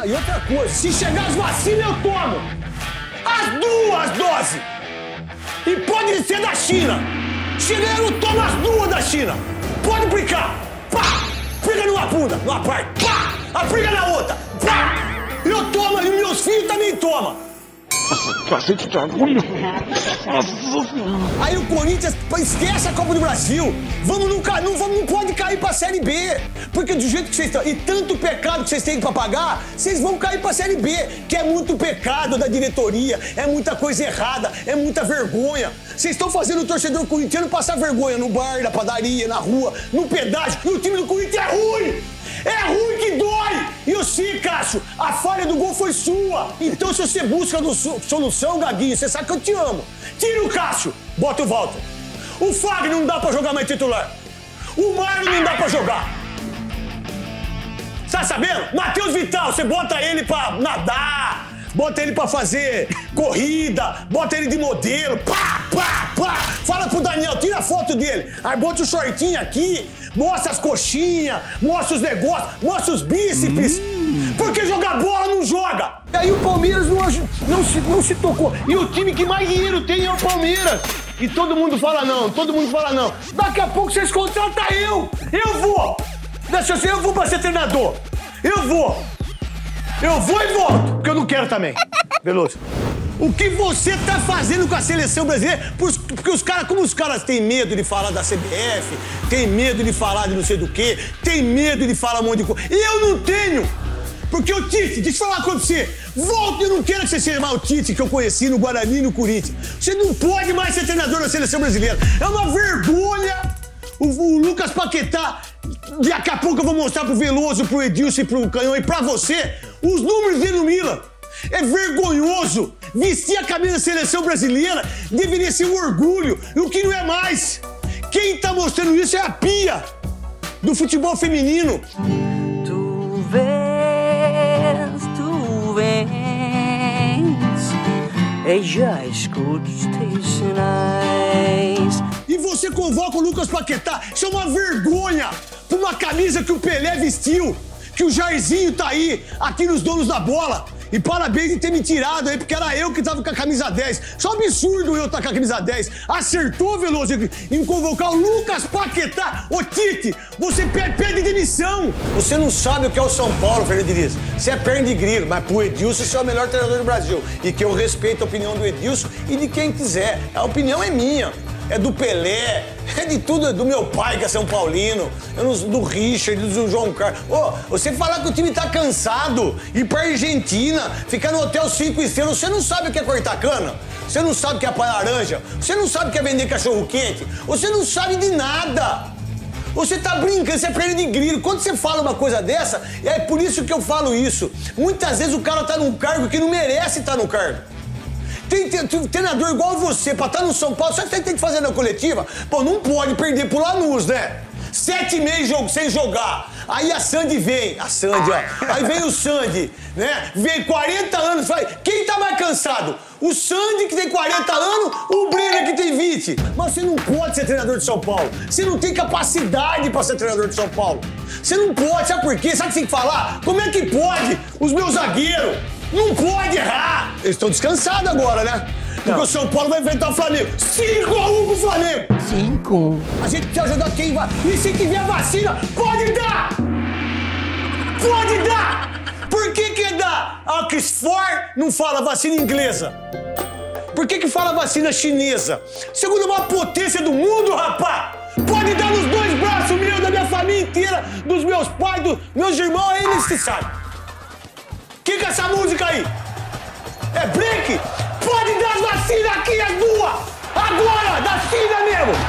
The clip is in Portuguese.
E outra coisa, se chegar as vacinas, eu tomo. As 2 doses. E pode ser da China. Chegar, eu tomo as 2 da China. Pode brincar. Pá! Aplica numa bunda, numa parte. Pá! Aplica na outra. Pá! Eu tomo e meus filhos também tomam. Aí o Corinthians esquece a Copa do Brasil. Não pode cair pra Série B. Porque do jeito que vocês estão, e tanto pecado que vocês têm pra pagar, vocês vão cair pra Série B. Que é muito pecado da diretoria, é muita coisa errada, é muita vergonha. Vocês estão fazendo o torcedor corintiano passar vergonha no bar, na padaria, na rua, no pedágio. E o time do Corinthians é ruim! É ruim que dói! E eu sei, Cássio, a falha do gol foi sua. Então, se você busca solução, Gaguinho, você sabe que eu te amo. Tira o Cássio, bota o Walter. O Fagner não dá pra jogar mais titular. O Marlon não dá pra jogar. Tá sabendo? Matheus Vital, você bota ele pra nadar, bota ele pra fazer corrida, bota ele de modelo, pá, pá, pá. Fala pro Daniel, tira a foto dele. Aí bota o shortinho aqui, mostra as coxinhas, mostra os negócios, mostra os bíceps. Porque jogar bola não joga. E aí o Palmeiras não se tocou. E o time que mais dinheiro tem é o Palmeiras. E todo mundo fala não, todo mundo fala não. Daqui a pouco vocês contratam eu. Eu vou. Eu vou pra ser treinador. Eu vou e volto. Porque eu não quero também. Veloso. O que você tá fazendo com a seleção brasileira? Porque os caras, como os caras têm medo de falar da CBF, têm medo de falar de não sei do quê, têm medo de falar um monte de coisa. E eu não tenho! Porque o Tite, deixa eu falar com você, volta, eu não quero que você seja mais o Tite que eu conheci no Guarani e no Corinthians. Você não pode mais ser treinador da seleção brasileira. É uma vergonha! O Lucas Paquetá, daqui a pouco eu vou mostrar pro Veloso, pro Edilson e pro Canhão e pra você os números dele no Milan. É vergonhoso! Vestir a camisa da seleção brasileira deveria ser um orgulho, e o que não é mais. Quem tá mostrando isso é a Pia, do futebol feminino. Tu vens, e já escuto os teus sinais. E você convoca o Lucas Paquetá, isso é uma vergonha pra uma camisa que o Pelé vestiu, que o Jairzinho tá aí, aqui nos donos da bola. E parabéns de ter me tirado aí, porque era eu que tava com a camisa 10. Só absurdo eu estar com a camisa 10. Acertou, Veloso, em convocar o Lucas Paquetá. Ô, Tite, você pede demissão. Você não sabe o que é o São Paulo, Fernando Diniz. Você é perna de grilo, mas pro Edilson você é o melhor treinador do Brasil. E que eu respeito a opinião do Edilson e de quem quiser. A opinião é minha. É do Pelé, é de tudo, é do meu pai, que é São Paulino, do Richard, do João Carlos. Ô, você falar que o time tá cansado, ir pra Argentina, ficar no hotel 5 estrelas, você não sabe o que é cortar cana? Você não sabe o que é pá laranja? Você não sabe o que é vender cachorro quente? Você não sabe de nada! Você tá brincando, você é perna de grilo. Quando você fala uma coisa dessa, é por isso que eu falo isso. Muitas vezes o cara tá num cargo que não merece estar no cargo. Tem treinador igual você, pra estar no São Paulo, só que tem que fazer na coletiva. Pô, não pode perder pro Lanús, né? 7 meses sem jogar. Aí a Sandy vem, ó. Aí vem o Sandy, né? Vem 40 anos, quem tá mais cansado? O Sandy, que tem 40 anos, o Brenner, que tem 20. Mas você não pode ser treinador de São Paulo. Você não tem capacidade pra ser treinador de São Paulo. Você não pode, sabe por quê? Sabe o que você tem que falar? Como é que pode? Os meus zagueiros não pode errar! Eles estão descansados agora, né? Porque o São Paulo vai enfrentar o Flamengo. 5-1 pro Flamengo! 5. A gente precisa ajudar quem vai. E se tiver vacina, pode dar! Pode dar! Por que dá? A Oxford não fala vacina inglesa? Por que fala vacina chinesa? Segunda maior potência do mundo, rapá! Pode dar nos 2 braços meus, da minha família inteira, dos meus pais, dos meus irmãos, eles que sabem. Que é essa música aí? É break? Pode dar as vacinas aqui, as 2! Agora! Da China mesmo!